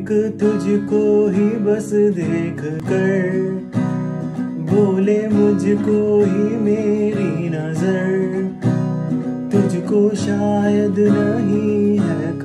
एक तुझको ही बस देख कर बोले मुझको ही मेरी नजर, तुझको शायद नहीं है